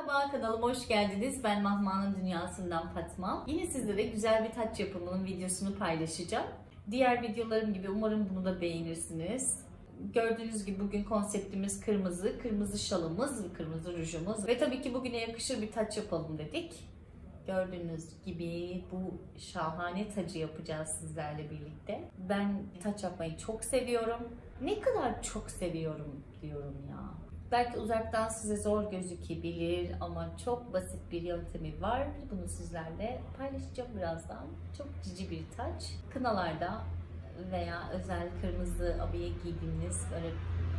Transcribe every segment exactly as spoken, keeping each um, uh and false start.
Merhaba, kanalıma hoş geldiniz. Ben Mahma'nın Dünyası'ndan Fatma. Yine sizlere güzel bir taç yapımının videosunu paylaşacağım. Diğer videolarım gibi umarım bunu da beğenirsiniz. Gördüğünüz gibi bugün konseptimiz kırmızı, kırmızı şalımız, kırmızı rujumuz ve tabii ki bugüne yakışır bir taç yapalım dedik. Gördüğünüz gibi bu şahane tacı yapacağız sizlerle birlikte. Ben taç yapmayı çok seviyorum. Ne kadar çok seviyorum diyorum ya. Belki uzaktan size zor gözükebilir ama çok basit bir yöntemi var. Bunu sizlerle paylaşacağım birazdan. Çok cici bir taç. Kınalarda veya özel kırmızı abiye giydiğiniz böyle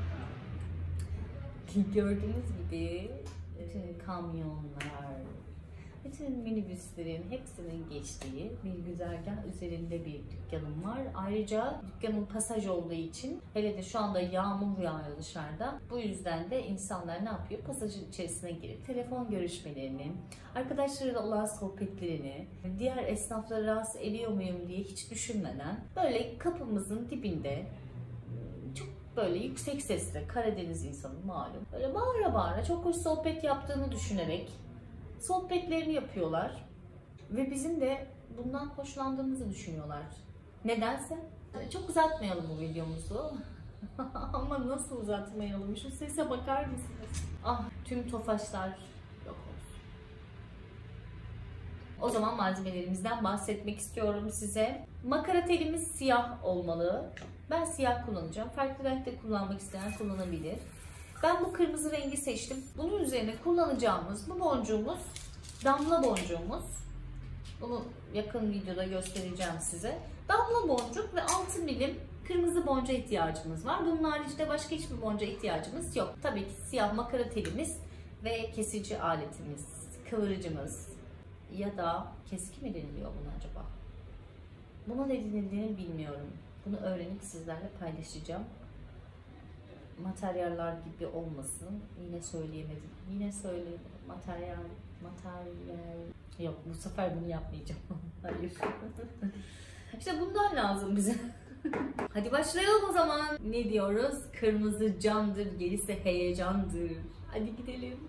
gördüğünüz gibi bütün kamyonlar, bütün minibüslerin hepsinin geçtiği bir güzergah üzerinde bir dükkanım var. Ayrıca dükkanım pasaj olduğu için, hele de şu anda yağmur yağıyor dışarıda. Bu yüzden de insanlar ne yapıyor? Pasajın içerisine girip telefon görüşmelerini, arkadaşlarıyla olan sohbetlerini, diğer esnafları rahatsız ediyor muyum diye hiç düşünmeden böyle kapımızın dibinde çok böyle yüksek sesle, Karadeniz insanı malum, böyle bağıra bağıra çok hoş sohbet yaptığını düşünerek sohbetlerini yapıyorlar ve bizim de bundan hoşlandığımızı düşünüyorlar. Nedense. Çok uzatmayalım bu videomuzu. Ama nasıl uzatmayalım? Şu sese bakar mısınız? Ah, tüm tofaşlar yok olsun. O zaman malzemelerimizden bahsetmek istiyorum size. Makara telimiz siyah olmalı. Ben siyah kullanacağım. Farklı renkte kullanmak isteyen kullanabilir. Ben bu kırmızı rengi seçtim. Bunun üzerine kullanacağımız bu boncuğumuz damla boncuğumuz. Bunu yakın videoda göstereceğim size. Damla boncuk ve altı milim kırmızı boncuğa ihtiyacımız var. Bunun haricinde başka hiçbir boncuğa ihtiyacımız yok. Tabii ki siyah makara telimiz ve kesici aletimiz, kıvırıcımız ya da keski mi deniliyor buna acaba? Buna ne denildiğini bilmiyorum. Bunu öğrenip sizlerle paylaşacağım. Materyaller gibi olmasın. Yine söyleyemedim. Yine söyleyemedim. Materyal, materyal. Yok, bu sefer bunu yapmayacağım. Hayır. İşte bundan lazım bize. Hadi başlayalım o zaman. Ne diyoruz? Kırmızı candır, gerisi heyecandır. Hadi gidelim.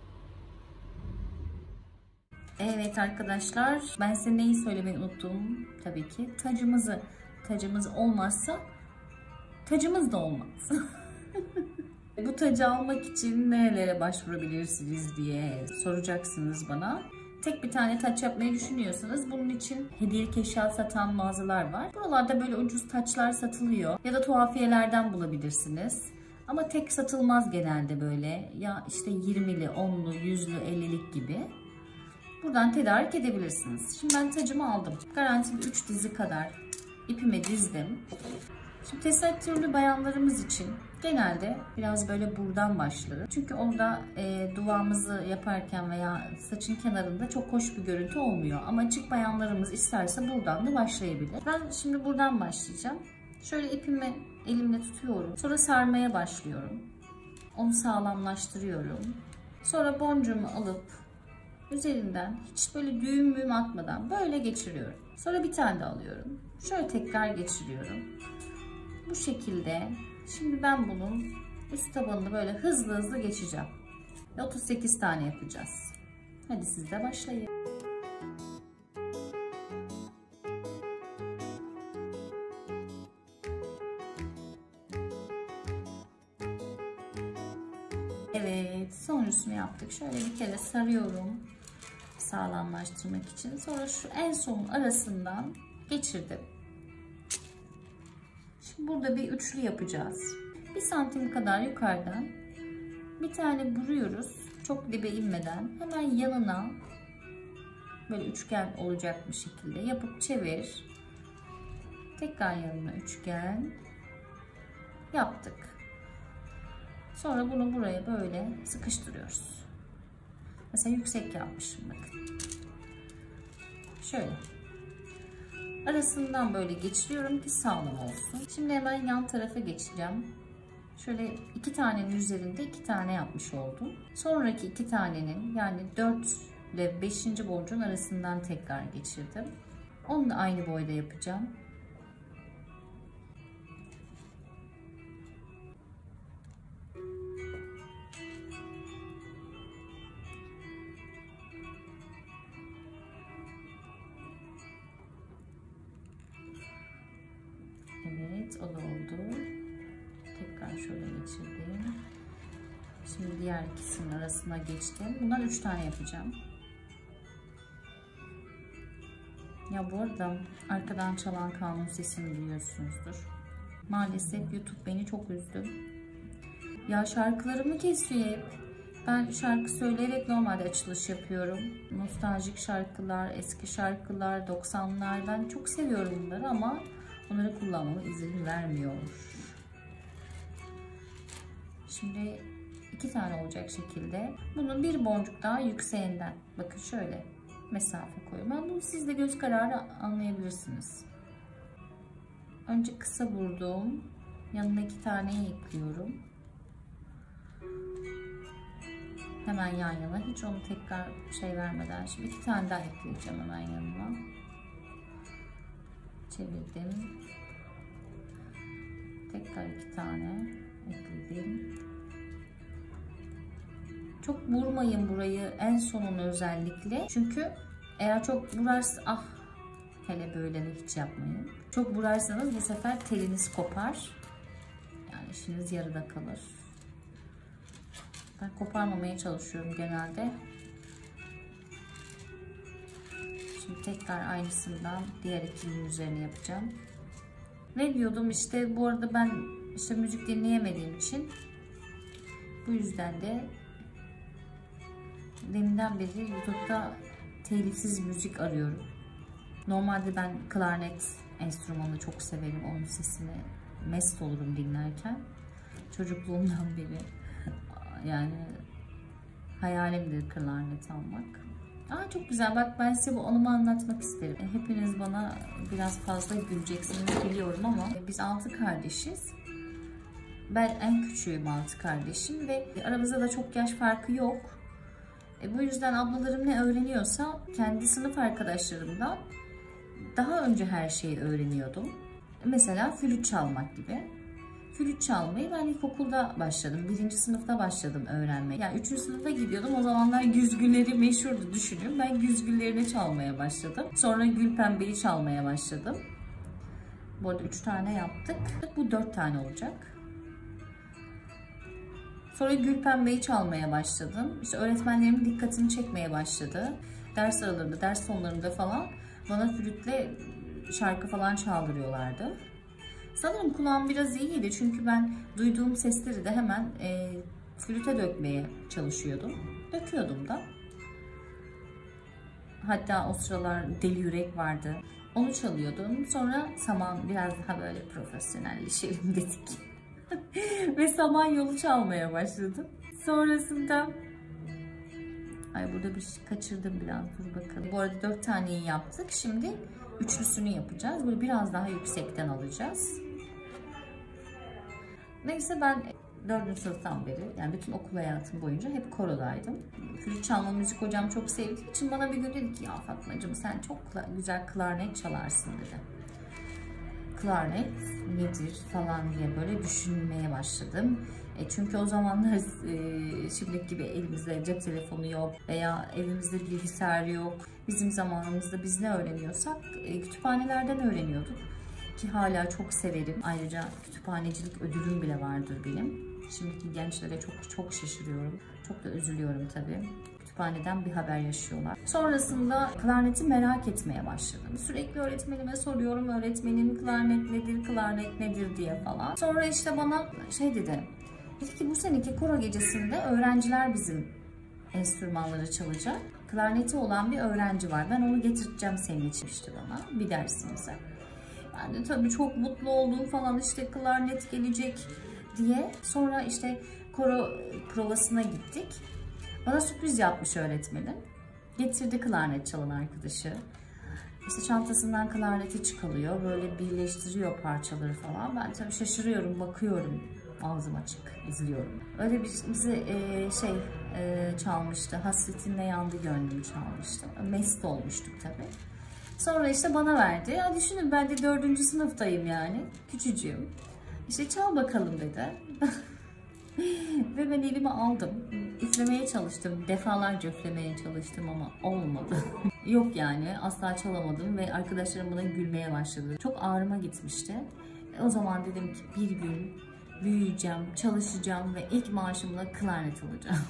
Evet arkadaşlar, ben size neyi söylemeyi unuttum? Tabii ki tacımızı. Tacımız olmazsa tacımız da olmaz. Bu tacı almak için nerelere başvurabilirsiniz diye soracaksınız bana. Tek bir tane taç yapmayı düşünüyorsanız bunun için hediyelik eşya satan mağazalar var. Buralarda böyle ucuz taçlar satılıyor ya da tuhafiyelerden bulabilirsiniz. Ama tek satılmaz genelde böyle. Ya işte yirmili, onlu, yüzlü, ellilik gibi. Buradan tedarik edebilirsiniz. Şimdi ben tacımı aldım. Garantili üç dizi kadar ipimi dizdim. Şimdi tesettürlü bayanlarımız için genelde biraz böyle buradan başlarım. Çünkü orada e, duvağımızı yaparken veya saçın kenarında çok hoş bir görüntü olmuyor. Ama açık bayanlarımız isterse buradan da başlayabilir. Ben şimdi buradan başlayacağım. Şöyle ipimi elimle tutuyorum. Sonra sarmaya başlıyorum. Onu sağlamlaştırıyorum. Sonra boncuğumu alıp üzerinden hiç böyle düğüm müğüm atmadan böyle geçiriyorum. Sonra bir tane de alıyorum. Şöyle tekrar geçiriyorum. Bu şekilde. Şimdi ben bunun üst tabanını böyle hızlı hızlı geçeceğim. otuz sekiz tane yapacağız. Hadi siz de başlayın. Evet, sonuncusunu yaptık. Şöyle bir kere sarıyorum sağlamlaştırmak için. Sonra şu en son arasından geçirdim. Şimdi burada bir üçlü yapacağız. Bir santim kadar yukarıdan bir tane vuruyoruz. Çok dibe inmeden hemen yanına böyle üçgen olacak bir şekilde yapıp çevir. Tekrar yanına üçgen yaptık. Sonra bunu buraya böyle sıkıştırıyoruz. Mesela yüksek yapmışım bakın. Şöyle. Arasından böyle geçiriyorum ki sağlam olsun. Şimdi hemen yan tarafa geçeceğim. Şöyle iki tanenin üzerinde iki tane yapmış oldum. Sonraki iki tanenin yani dört ile beşinci boncuğun arasından tekrar geçirdim. Onu da aynı boyda yapacağım. oldu. Tekrar şöyle geçirdim. Şimdi diğer ikisinin arasına geçtim. Bundan üç tane yapacağım. Ya bu arada arkadan çalan kanun sesini duyuyorsunuzdur. Maalesef YouTube beni çok üzdü. Ya şarkılarımı kesiyor hep. Ben şarkı söyleyerek normalde açılış yapıyorum. Nostaljik şarkılar, eski şarkılar, doksanlar. Ben çok seviyorum bunları ama onları kullanmama izin vermiyor. Şimdi iki tane olacak şekilde. Bunun bir boncuk daha yükseğinden. Bakın şöyle mesafe koyuyorum. Ben bunu siz de göz kararı anlayabilirsiniz. Önce kısa vurdum. Yanına iki tane ekliyorum. Hemen yan yana. Hiç onu tekrar şey vermeden. Şimdi iki tane daha ekleyeceğim hemen yanına. Çevirdim. Tekrar iki tane ekledim. Çok vurmayın burayı, en sonunu özellikle. Çünkü eğer çok vurarsa, ah hele böyle de hiç yapmayın. Çok vurarsanız bu sefer teliniz kopar. Yani işiniz yarıda kalır. Ben koparmamaya çalışıyorum genelde. Şimdi tekrar aynısından diğer ikinin üzerine yapacağım. Ne diyordum işte, bu arada ben işte müzik dinleyemediğim için bu yüzden de deminden beri YouTube'da telifsiz müzik arıyorum. Normalde ben klarnet enstrümanını çok severim. Onun sesini mest olurum dinlerken. Çocukluğumdan beri yani hayalimdir klarnet almak. Aa, çok güzel. Bak, ben size bu anımı anlatmak isterim. Hepiniz bana biraz fazla güleceksiniz biliyorum ama biz altı kardeşiz. Ben en küçüğüm altı kardeşim ve aramızda da çok yaş farkı yok. E, bu yüzden ablalarım ne öğreniyorsa kendi sınıf arkadaşlarımdan daha önce her şeyi öğreniyordum. Mesela flüt çalmak gibi. Flüt çalmayı ben ilkokulda başladım. Birinci sınıfta başladım öğrenmeye. Yani üçüncü sınıfta gidiyordum. O zamanlar güzgülleri meşhurdu, düşünün. Ben güzgüllerini çalmaya başladım. Sonra gül pembeyi çalmaya başladım. Bu arada üç tane yaptık. Bu dört tane olacak. Sonra gül pembeyi çalmaya başladım. İşte öğretmenlerimin dikkatini çekmeye başladı. Ders aralarında, ders sonlarında falan bana flütle şarkı falan çaldırıyorlardı. Sanırım kulağım biraz iyiydi çünkü ben duyduğum sesleri de hemen e, flüte dökmeye çalışıyordum. Döküyordum da. Hatta o sıralar Deli Yürek vardı. Onu çalıyordum. Sonra saman, biraz daha böyle profesyonelleşelim dedik. Ve Samanyolu çalmaya başladım. Sonrasında ay, burada bir şey kaçırdım biraz. Dur bakalım. Bu arada dört taneyi yaptık. Şimdi üçlüsünü yapacağız. Böyle biraz daha yüksekten alacağız. Neyse, ben dördüncü sınıftan beri, yani bütün okul hayatım boyunca hep korodaydım. Flüt çalma müzik hocam çok sevdiği için bana bir gün dedi ki, ya Fatmacığım sen çok güzel klarnet çalarsın dedi. Klarnet nedir falan diye böyle düşünmeye başladım. E çünkü o zamanlar e, şimdiki gibi elimizde cep telefonu yok veya elimizde bilgisayar yok. Bizim zamanımızda biz ne öğreniyorsak e, kütüphanelerden öğreniyorduk. Ki hala çok severim. Ayrıca kütüphanecilik ödülüm bile vardır benim. Şimdiki gençlere çok çok şaşırıyorum. Çok da üzülüyorum tabii. Kütüphaneden bir haber yaşıyorlar. Sonrasında klarneti merak etmeye başladım. Sürekli öğretmenime soruyorum. Öğretmenim klarnet nedir, klarnet nedir diye falan. Sonra işte bana şey dedi. Dedi ki bu seneki koro gecesinde öğrenciler bizim enstrümanları çalacak. Klarneti olan bir öğrenci var. Ben onu getireceğim senin için işte bana bir dersimize. Ben de tabii çok mutlu oldum falan, işte klarnet gelecek diye. Sonra işte koro provasına gittik. Bana sürpriz yapmış öğretmenim. Getirdi klarnet çalan arkadaşı. İşte çantasından klarneti çıkarıyor. Böyle birleştiriyor parçaları falan. Ben tabii şaşırıyorum, bakıyorum. Ağzım açık, izliyorum. Öyle bir bize e, şey e, çalmıştı. Hasretinle yandı gönlüm çalmıştı. Mest olmuştuk tabii. Sonra işte bana verdi. Ya düşünün, ben de dördüncü sınıftayım yani. Küçücüğüm. İşte çal bakalım dedi. Ve ben elime aldım. Üflemeye çalıştım. Defalarca üflemeye çalıştım ama olmadı. Yok yani, asla çalamadım ve arkadaşlarım bana gülmeye başladı. Çok ağrıma gitmişti. O zaman dedim ki bir gün büyüyeceğim, çalışacağım ve ilk maaşımla klarnet alacağım.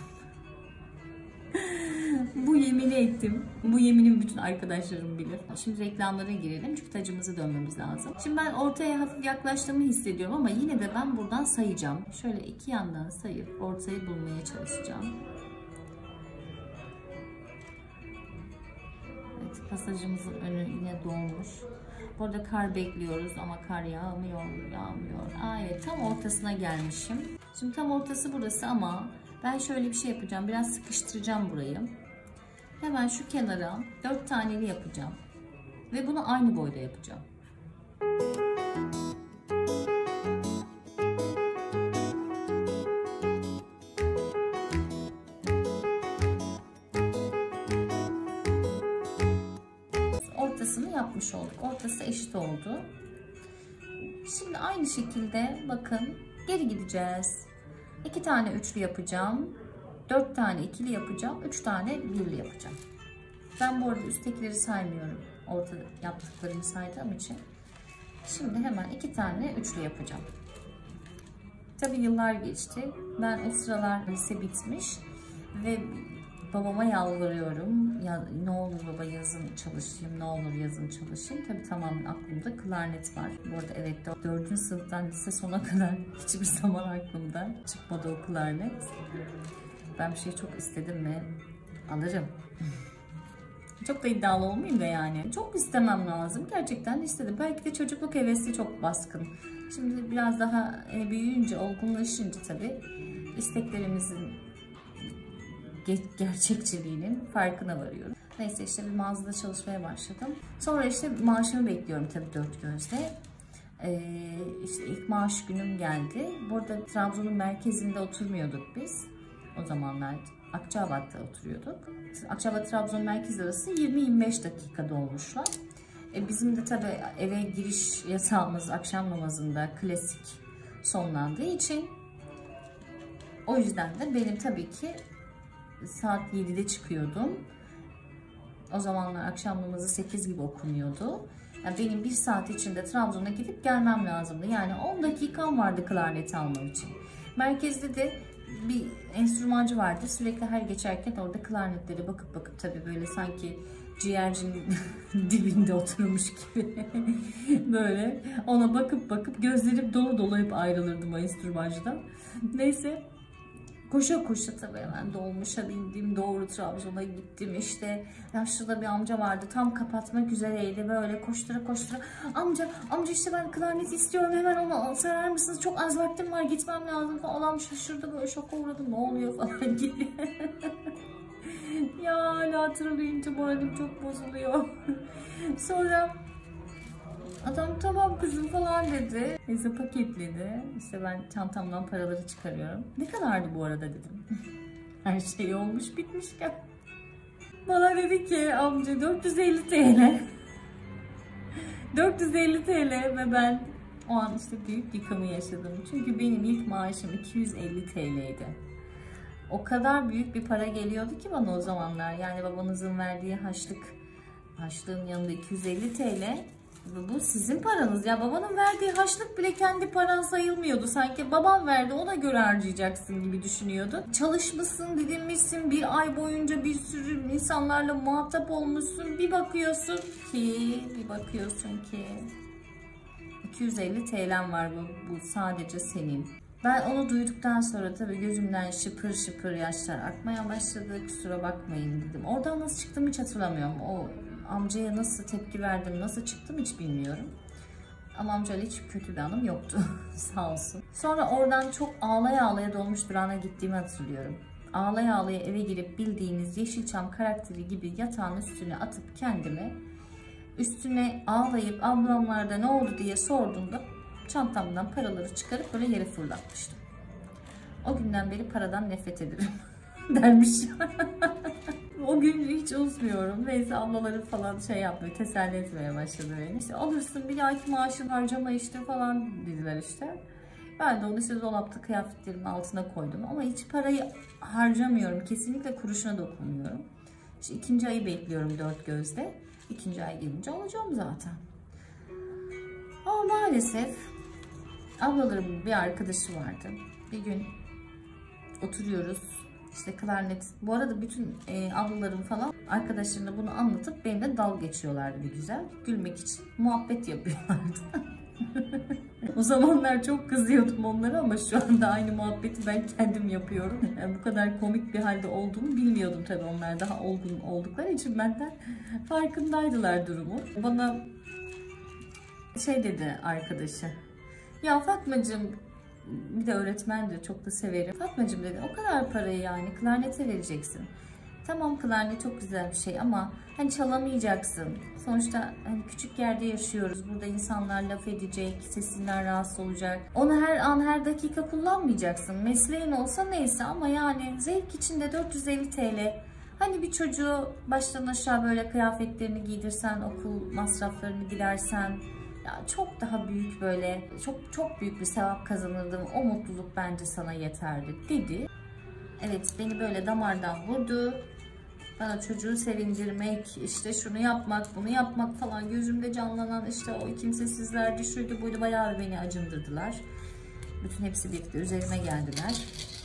Bu yemini ettim. Bu yeminim bütün arkadaşlarım bilir. Şimdi reklamlara girelim çünkü tacımızı dönmemiz lazım. Şimdi ben ortaya hafif yaklaştığımı hissediyorum ama yine de ben buradan sayacağım. Şöyle iki yandan sayıp ortayı bulmaya çalışacağım. Evet, pasajımızın önü yine dolmuş. Burada kar bekliyoruz ama kar yağmıyor, yağmıyor. Aa, evet, tam ortasına gelmişim. Şimdi tam ortası burası ama ben şöyle bir şey yapacağım. Biraz sıkıştıracağım burayı. Hemen şu kenara dört taneli yapacağım. Ve bunu aynı boyda yapacağım. Ortasını yapmış olduk. Ortası eşit oldu. Şimdi aynı şekilde bakın geri gideceğiz. iki tane üçlü yapacağım. dört tane ikili yapacağım. üç tane birli yapacağım. Ben bu arada üsttekileri saymıyorum. Orta yaptıklarımı saydığım için. Şimdi hemen iki tane üçlü yapacağım. Tabii yıllar geçti. Ben o sıralar lise bitmiş ve babama yalvarıyorum. Ya ne olur baba yazın çalışayım, ne olur yazın çalışayım. Tabii tamamen aklımda klarnet var. Bu arada evet, dördüncü sınıftan lise sona kadar hiçbir zaman aklımda çıkmadı o klarnet. Ben bir şey çok istedim mi alırım. Çok da iddialı olmayayım da yani. Çok istemem lazım. Gerçekten istedim. Belki de çocukluk hevesi çok baskın. Şimdi biraz daha büyüyünce, olgunlaşınca tabii isteklerimizin gerçekçiliğinin farkına varıyorum. Neyse işte bir mağazada çalışmaya başladım. Sonra işte maaşımı bekliyorum tabii dört gözle. Ee, işte ilk maaş günüm geldi. Bu arada Trabzon'un merkezinde oturmuyorduk biz. O zamanlar Akçabat'ta oturuyorduk. Akçabat-Trabzon merkez arası yirmi yirmi beş dakika dolmuşlar. E bizim de tabii eve giriş yasağımız akşam namazında klasik sonlandığı için o yüzden de benim tabii ki saat yedide çıkıyordum. O zamanlar akşam namazı sekiz gibi okunuyordu. Yani benim bir saat içinde Trabzon'a gidip gelmem lazımdı. Yani on dakikam vardı klarneti almam için. Merkezde de bir enstrümancı vardı. Sürekli her geçerken orada klarnetlere bakıp bakıp tabii böyle sanki ciğercinin dibinde oturmuş gibi böyle ona bakıp bakıp gözlerim dolu dolu hep ayrılırdım o enstrümancıdan. Neyse koşa koşa tabii hemen dolmuşa bindim, doğru Trabzon'a gittim. İşte yaşlı bir amca vardı, tam kapatmak üzereydi, böyle koştura koştura amca amca işte ben klarnet istiyorum, hemen onu sever misiniz, çok az vaktim var, gitmem lazım falan. Adam şaşırdı, böyle şoka uğradı, ne oluyor falan gibi. Ya hala hatırlayınca moralim çok bozuluyor. Sonra adam tamam kızım falan dedi. Neyse paketledi. İşte ben çantamdan paraları çıkarıyorum. Ne kadardı bu arada dedim. Her şey olmuş bitmişken. Bana dedi ki amca dört yüz elli TL. dört yüz elli TL ve ben o an işte büyük yıkımı yaşadım. Çünkü benim ilk maaşım iki yüz elli TL'ydi. O kadar büyük bir para geliyordu ki bana o zamanlar. Yani babanızın verdiği harçlık, harçlığın yanında iki yüz elli TL. Bu sizin paranız ya, babanın verdiği harçlık bile kendi paran sayılmıyordu. Sanki babam verdi, ona göre harcayacaksın gibi düşünüyordu. Çalışmışsın, didinmişsin, bir ay boyunca bir sürü insanlarla muhatap olmuşsun. Bir bakıyorsun ki, bir bakıyorsun ki iki yüz elli TL'm var, bu, bu sadece senin. Ben onu duyduktan sonra tabii gözümden şıpır şıpır yaşlar akmaya başladı. Kusura bakmayın dedim. Oradan nasıl çıktım hiç hatırlamıyorum. O amcaya nasıl tepki verdim, nasıl çıktım hiç bilmiyorum. Ama amcayla hiç kötü bir anım yoktu. Sağ olsun. Sonra oradan çok ağlaya ağlaya dolmuş durağına gittiğimi hatırlıyorum. Ağlaya ağlaya eve girip bildiğiniz Yeşilçam karakteri gibi yatağın üstüne atıp kendimi, üstüne ağlayıp ablamlarda ne oldu diye sorduğumda çantamdan paraları çıkarıp böyle yere fırlatmıştım. O günden beri paradan nefret ederim dermiş. O gün hiç unutmuyorum. Neyse ablaları falan şey yapmıyor, teselli etmeye başladı beni. İşte alırsın bir ayki maaşın harcama işte falan dediler işte. Ben de onu işte dolapta kıyafetlerimin altına koydum. Ama hiç parayı harcamıyorum. Kesinlikle kuruşuna dokunmuyorum. İşte ikinci ayı bekliyorum dört gözle. İkinci ay gelince alacağım zaten. Ama maalesef Ablalarımın bir arkadaşı vardı. Bir gün oturuyoruz. İşte klarnet. Bu arada bütün e, ablalarım falan arkadaşlarına bunu anlatıp benimle dalga geçiyorlardı bir güzel. Gülmek için muhabbet yapıyorlardı. O zamanlar çok kızıyordum onlara ama şu anda aynı muhabbeti ben kendim yapıyorum. Yani bu kadar komik bir halde olduğumu bilmiyordum tabii, onlar daha olgun oldukları için benden farkındaydılar durumu. Bana şey dedi arkadaşı. Ya Fatmacığım, bir de öğretmendir, çok da severim. Fatmacığım dedi, o kadar parayı yani klarnete vereceksin. Tamam, klarnet çok güzel bir şey ama hani çalamayacaksın. Sonuçta hani küçük yerde yaşıyoruz. Burada insanlar laf edecek, sesinden rahatsız olacak. Onu her an her dakika kullanmayacaksın. Mesleğin olsa neyse ama yani zevk içinde dört yüz elli TL. Hani bir çocuğu baştan aşağı böyle kıyafetlerini giydirsen, okul masraflarını gidersen, ya çok daha büyük, böyle çok çok büyük bir sevap kazanırdım. O mutluluk bence sana yeterli dedi. Evet, beni böyle damardan vurdu. Bana çocuğu sevindirmek, işte şunu yapmak, bunu yapmak falan, gözümde canlanan işte o kimsesizlerdi, şuydu buydu, bayağı beni acındırdılar. Bütün hepsi birlikte üzerime geldiler.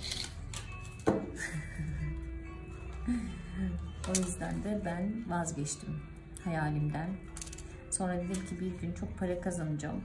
O yüzden de ben vazgeçtim hayalimden. Sonra dedim ki bir gün çok para kazanacağım.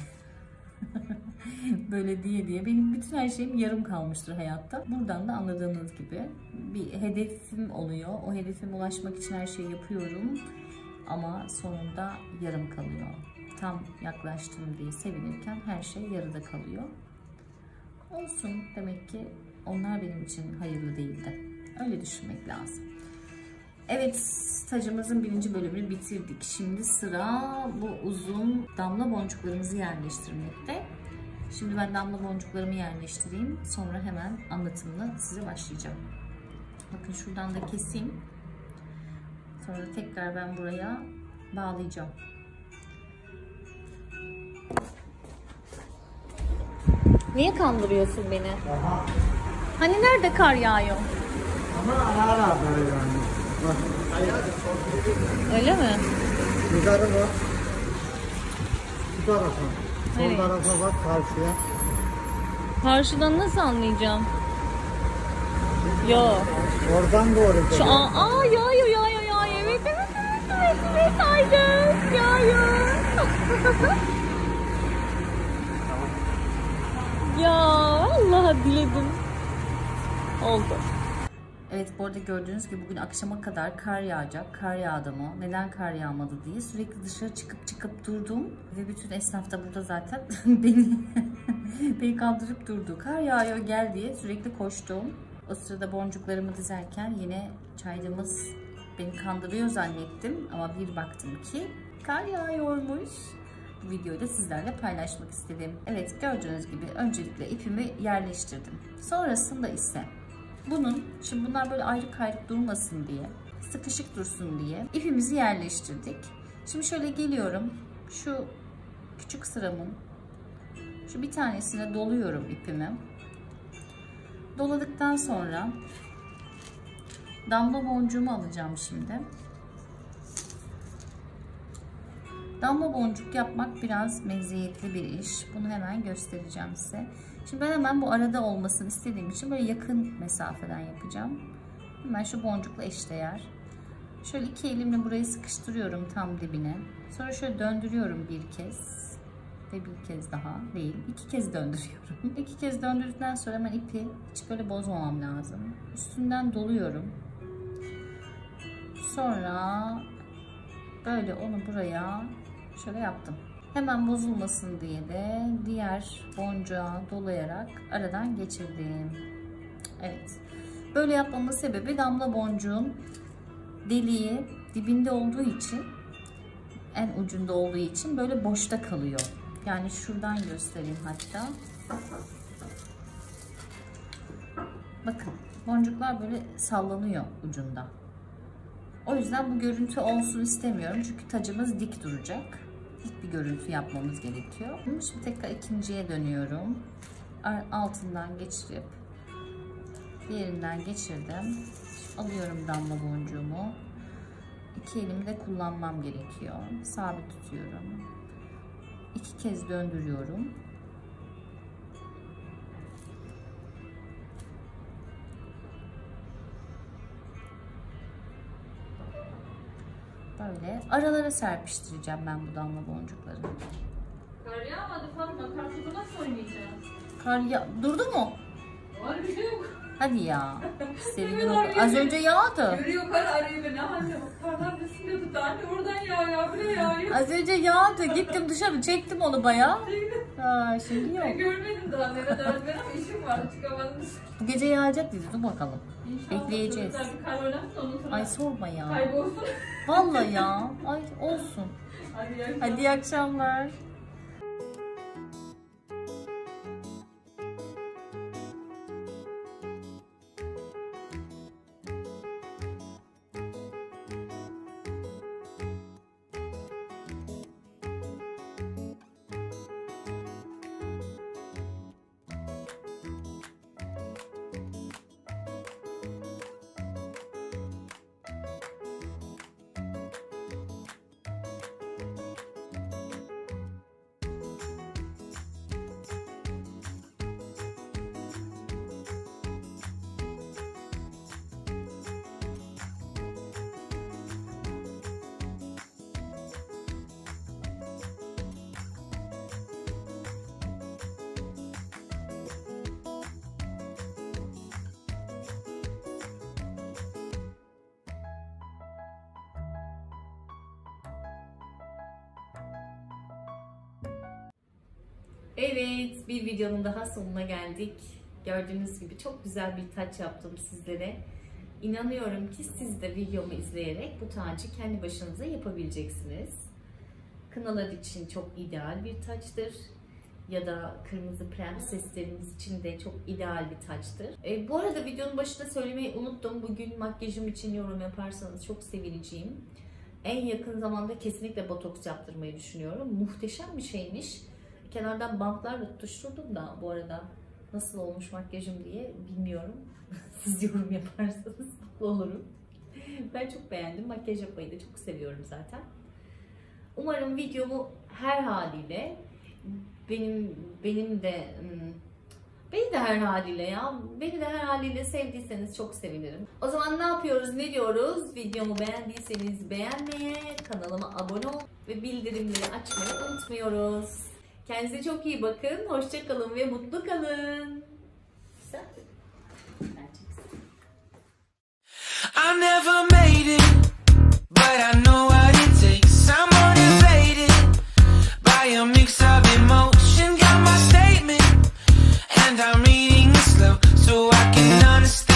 Böyle diye diye benim bütün her şeyim yarım kalmıştır hayatta. Buradan da anladığınız gibi bir hedefim oluyor. O hedefime ulaşmak için her şeyi yapıyorum. Ama sonunda yarım kalıyor. Tam yaklaştım diye sevinirken her şey yarıda kalıyor. Olsun, demek ki onlar benim için hayırlı değildi. Öyle düşünmek lazım. Evet, tacımızın birinci bölümünü bitirdik. Şimdi sıra bu uzun damla boncuklarımızı yerleştirmekte. Şimdi ben damla boncuklarımı yerleştireyim. Sonra hemen anlatımla size başlayacağım. Bakın şuradan da keseyim. Sonra tekrar ben buraya bağlayacağım. Niye kandırıyorsun beni? Aha. Hani nerede kar yağıyor? Ama ara ara böyle yani. Bak. Öyle mi? Yukarı bak. Bu tarafa. Sol Evet. tarafa bak, karşıya. Karşıdan nasıl anlayacağım? Yo. Oradan doğru. Şu an, aa yağıyor yağıyor yağıyor. Evet evet evet evet evet aynen yağıyor. Ya Allah diledim. Oldu. Evet, bu arada gördüğünüz gibi bugün akşama kadar kar yağacak. Kar yağdı mı? Neden kar yağmadı diye sürekli dışarı çıkıp çıkıp durdum. Ve bütün esnaf da burada zaten beni beni kaldırıp durdu. Kar yağıyor gel diye sürekli koştum. O sırada boncuklarımı dizerken yine çaycımız beni kandırıyor zannettim. Ama bir baktım ki kar yağıyormuş. Bu videoyu da sizlerle paylaşmak istedim. Evet, gördüğünüz gibi öncelikle ipimi yerleştirdim. Sonrasında ise bunun, şimdi bunlar böyle ayrı kayrık durmasın diye, sıkışık dursun diye ipimizi yerleştirdik. Şimdi şöyle geliyorum, şu küçük sıramın şu bir tanesine doluyorum ipimi. Doladıktan sonra damla boncuğumu alacağım şimdi. Damla boncuk yapmak biraz meziyetli bir iş. Bunu hemen göstereceğim size. Şimdi ben hemen bu arada olmasını istediğim için böyle yakın mesafeden yapacağım. Hemen şu boncukla eşdeğer. Şöyle iki elimle burayı sıkıştırıyorum tam dibine. Sonra şöyle döndürüyorum bir kez. Ve bir kez daha değil, iki kez döndürüyorum. İki kez döndürdükten sonra hemen ipi hiç böyle bozmamam lazım. Üstünden doluyorum. Sonra böyle onu buraya şöyle yaptım. Hemen bozulmasın diye de diğer boncuğa dolayarak aradan geçirdim. Evet. Böyle yapmamın sebebi damla boncuğun deliği dibinde olduğu için, en ucunda olduğu için böyle boşta kalıyor. Yani şuradan göstereyim hatta. Bakın boncuklar böyle sallanıyor ucunda. O yüzden bu görüntü olsun istemiyorum. Çünkü tacımız dik duracak. Dik bir görüntü yapmamız gerekiyor. Şimdi tekrar ikinciye dönüyorum. Altından geçirip diğerinden geçirdim. Alıyorum damla boncuğumu. İki elimi de kullanmam gerekiyor. Sabit tutuyorum. İki kez döndürüyorum. Böyle aralara serpiştireceğim ben bu damla boncukları. Kar yağmadı Fatma. Karşıda nasıl oynayacağız? Kar ya durdu mu? Var bir şey yok. Hadi ya. Sevgili Evet, oldu. arıyor Az beni. önce yağdı. Yürüyor kar arıyor beni. Anne karlar üstünde tut. Anne oradan yağ ya. Buraya yağıyor. Az önce yağdı. Gittim dışarı çektim onu bayağı. Ha, şimdi yok. Ben görmedim daha nereye döndüm ama işim var. Çıkamadım. Bu gece yağacak dedi. Dur bakalım. İnşallah Bekleyeceğiz. çocuklar bir kar oynasın ondan sonra Ay sorma ya. kaybolsun. Vallahi ya. Ay olsun. Hadi iyi Hadi iyi akşamlar. Evet, bir videonun daha sonuna geldik. Gördüğünüz gibi çok güzel bir taç yaptım sizlere. İnanıyorum ki siz de videomu izleyerek bu tacı kendi başınıza yapabileceksiniz. Kınalar için çok ideal bir taçtır. Ya da kırmızı prenseslerimiz için de çok ideal bir taçtır. E, bu arada videonun başında söylemeyi unuttum. Bugün makyajım için yorum yaparsanız çok sevineceğim. En yakın zamanda kesinlikle botoks yaptırmayı düşünüyorum. Muhteşem bir şeymiş. Kenardan bantlarla tutuşturdum da bu arada nasıl olmuş makyajım diye bilmiyorum. Siz yorum yaparsanız mutlu olurum. Ben çok beğendim. Makyaj yapmayı da çok seviyorum zaten. Umarım videomu her haliyle benim benim de beni de her haliyle ya beni de her haliyle sevdiyseniz çok sevinirim. O zaman ne yapıyoruz, ne diyoruz? Videomu beğendiyseniz beğenmeye, kanalıma abone ol ve bildirimleri açmayı unutmuyoruz. Kendinize çok iyi bakın. Hoşça kalın ve mutlu kalın. Güzel. I never made it, but I know what it takes. I'm motivated by a mix of emotion. Got my statement, and I'm reading it slow so I can understand.